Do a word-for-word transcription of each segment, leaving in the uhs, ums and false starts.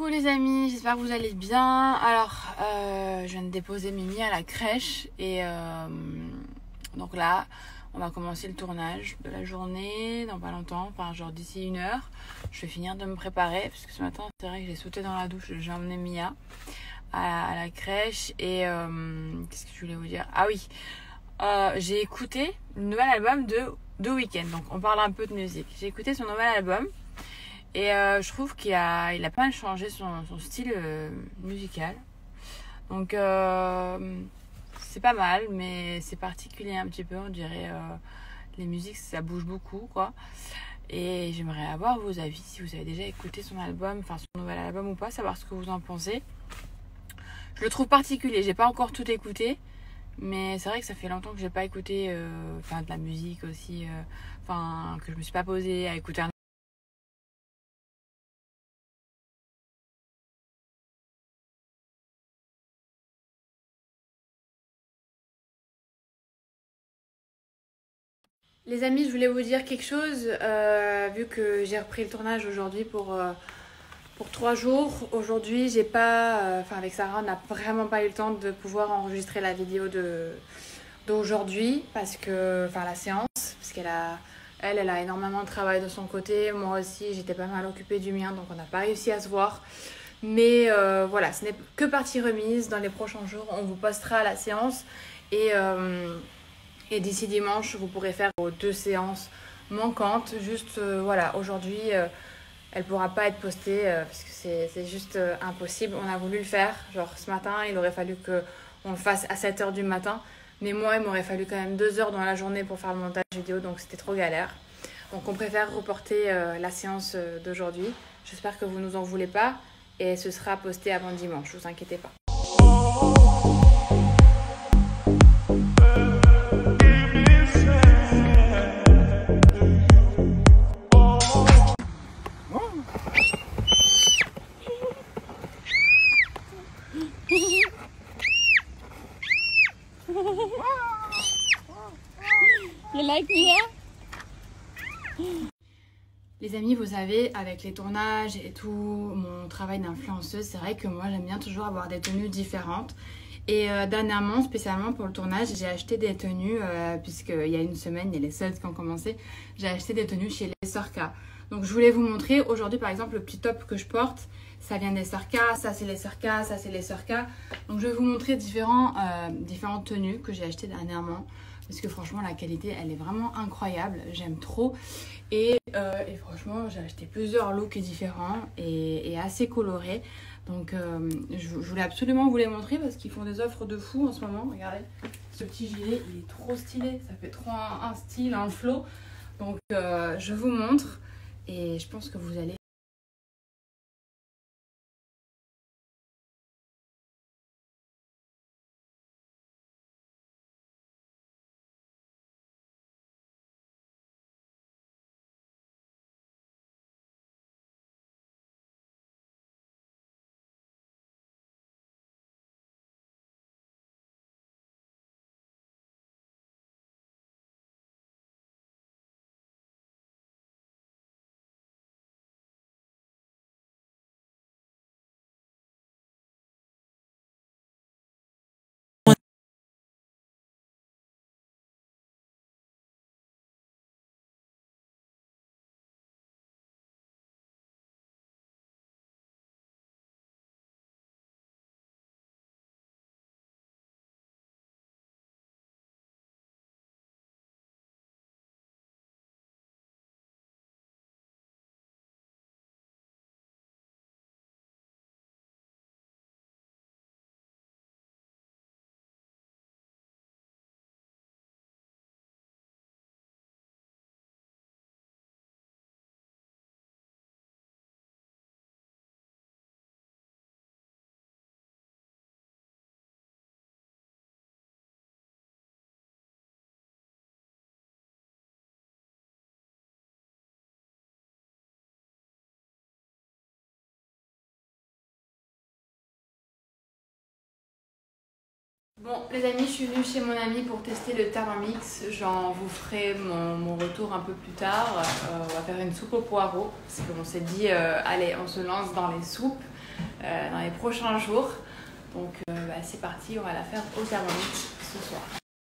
Coucou les amis, j'espère que vous allez bien. Alors, euh, je viens de déposer Mimi à la crèche et euh, donc là, on va commencer le tournage de la journée dans pas longtemps, enfin genre d'ici une heure. Je vais finir de me préparer parce que ce matin, c'est vrai que j'ai sauté dans la douche, j'ai emmené Mia à, à la crèche et euh, qu'est-ce que je voulais vous dire? Ah oui, euh, j'ai écouté le nouvel album de The Weeknd, donc on parle un peu de musique. J'ai écouté son nouvel album. Et euh, je trouve qu'il a, il a pas mal changé son, son style euh, musical. Donc euh, c'est pas mal, mais c'est particulier un petit peu. On dirait euh, les musiques, ça bouge beaucoup, quoi. Et j'aimerais avoir vos avis, si vous avez déjà écouté son album, enfin son nouvel album ou pas, savoir ce que vous en pensez. Je le trouve particulier. J'ai pas encore tout écouté, mais c'est vrai que ça fait longtemps que j'ai pas écouté, euh, enfin de la musique aussi, euh, enfin que je me suis pas posée à écouter un Les amis, je voulais vous dire quelque chose, euh, vu que j'ai repris le tournage aujourd'hui pour, euh, pour trois jours. Aujourd'hui, j'ai pas, euh, enfin avec Sarah, on n'a vraiment pas eu le temps de pouvoir enregistrer la vidéo de d'aujourd'hui parce que, enfin la séance, parce qu'elle a, elle, elle a énormément de travail de son côté. Moi aussi, j'étais pas mal occupée du mien, donc on n'a pas réussi à se voir. Mais euh, voilà, ce n'est que partie remise. Dans les prochains jours, on vous postera la séance et euh, Et d'ici dimanche, vous pourrez faire vos deux séances manquantes. Juste, euh, voilà, aujourd'hui, euh, elle ne pourra pas être postée euh, parce que c'est juste euh, impossible. On a voulu le faire. Genre, ce matin, il aurait fallu qu'on le fasse à sept heures du matin. Mais moi, il m'aurait fallu quand même deux heures dans la journée pour faire le montage vidéo. Donc, c'était trop galère. Donc, on préfère reporter euh, la séance euh, d'aujourd'hui. J'espère que vous ne nous en voulez pas. Et ce sera posté avant dimanche. Ne vous inquiétez pas. You like Mia? Les amis, vous savez, avec les tournages et tout, mon travail d'influenceuse, c'est vrai que moi j'aime bien toujours avoir des tenues différentes. Et euh, dernièrement, spécialement pour le tournage, j'ai acheté des tenues, euh, puisqu'il y a une semaine, il y a les soldes qui ont commencé, j'ai acheté des tenues chez les Sorka. Donc je voulais vous montrer, aujourd'hui par exemple, le petit top que je porte, ça vient des Sorka, ça c'est les Sorka, ça c'est les Sorka. Donc je vais vous montrer différents, euh, différentes tenues que j'ai achetées dernièrement. Parce que franchement la qualité elle est vraiment incroyable, j'aime trop. Et, euh, et franchement j'ai acheté plusieurs looks différents et, et assez colorés. Donc euh, je, je voulais absolument vous les montrer parce qu'ils font des offres de fou en ce moment. Regardez, ce petit gilet il est trop stylé, ça fait trop un, un style, un flow. Donc euh, je vous montre et je pense que vous allez... Bon les amis, je suis venue chez mon ami pour tester le Thermomix. J'en vous ferai mon, mon retour un peu plus tard. Euh, on va faire une soupe au poireau parce qu'on s'est dit euh, allez on se lance dans les soupes. euh, dans les prochains jours. Donc euh, bah, c'est parti, on va la faire au thermomètre ce soir.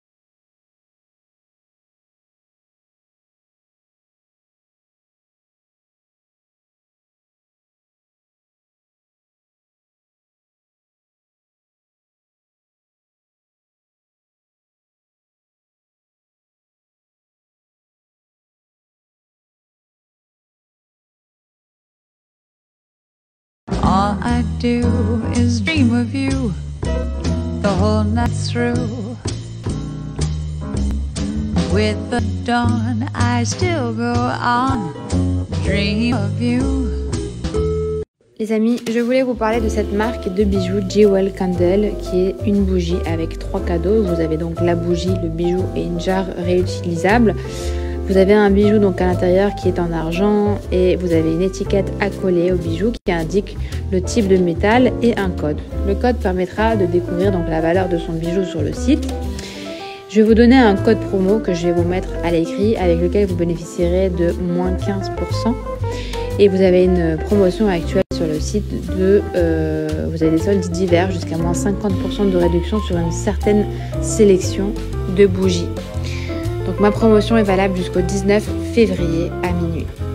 All I do is dream of you the whole night through. With the dawn, I still go on, dream of you. Les amis, je voulais vous parler de cette marque de bijoux Jewel Candle qui est une bougie avec trois cadeaux. Vous avez donc la bougie, le bijou et une jarre réutilisable. Vous avez un bijou donc à l'intérieur qui est en argent et vous avez une étiquette à coller au bijou qui indique le type de métal et un code. Le code permettra de découvrir donc la valeur de son bijou sur le site. Je vais vous donner un code promo que je vais vous mettre à l'écrit avec lequel vous bénéficierez de moins quinze pour cent. Et vous avez une promotion actuelle sur le site de... Euh, vous avez des soldes divers jusqu'à moins cinquante pour cent de réduction sur une certaine sélection de bougies. Donc ma promotion est valable jusqu'au dix-neuf février à minuit.